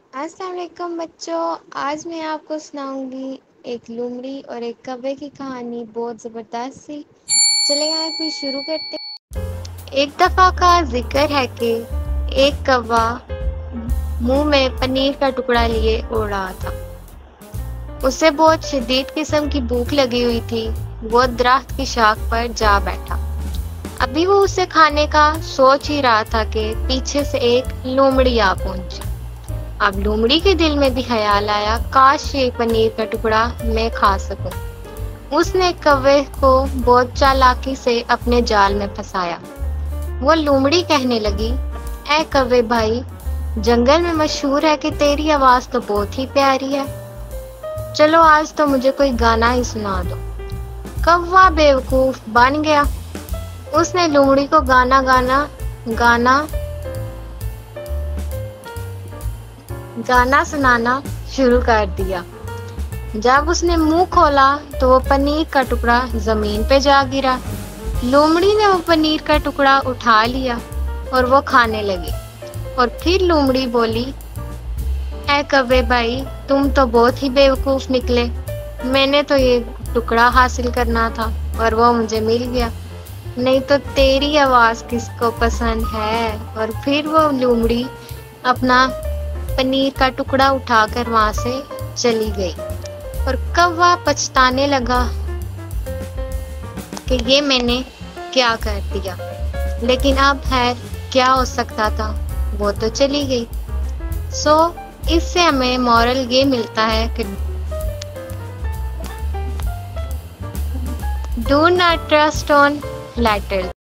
अस्सलाम वालेकुम बच्चों। आज मैं आपको सुनाऊंगी एक लोमड़ी और एक कौवे की कहानी, बहुत ज़बरदस्त सी। चलेगा फिर शुरू करते हैं। एक दफ़ा का जिक्र है कि एक कौवा मुंह में पनीर का टुकड़ा लिए उड़ रहा था। उसे बहुत शदीद किस्म की भूख लगी हुई थी। वो दरख्त की शाख पर जा बैठा। अभी वो उसे खाने का सोच ही रहा था कि पीछे से एक लोमड़ी आ पहुंची। अब लोमड़ी के दिल में भी ख्याल आया, काश ये पनीर का टुकड़ा मैं खा सकूं। उसने कौवे को बहुत चालाकी से अपने जाल में फंसाया। वो लोमड़ी कहने लगी, ऐ कौवे भाई, जंगल में मशहूर है कि तेरी आवाज तो बहुत ही प्यारी है। चलो आज तो मुझे कोई गाना ही सुना दो। कौवा बेवकूफ बन गया। उसने लोमड़ी को गाना गाना सुनाना शुरू कर दिया। जब उसने मुंह खोला तो वो पनीर का टुकड़ा जमीन पे जा गिरा। लोमड़ी ने वो पनीर का टुकड़ा उठा लिया और वो खाने लगी। और फिर लोमड़ी बोली, ऐ कौवे भाई, तुम तो बहुत ही बेवकूफ निकले। मैंने तो ये टुकड़ा हासिल करना था और वो मुझे मिल गया, नहीं तो तेरी आवाज किसको पसंद है। और फिर वो लोमड़ी अपना पनीर का टुकड़ा उठाकर वहां से चली गई। और कौवा पछताने लगा कि ये मैंने क्या कर दिया, लेकिन अब खैर क्या हो सकता था, वो तो चली गई। इससे हमें मॉरल ये मिलता है कि do not trust on flutters.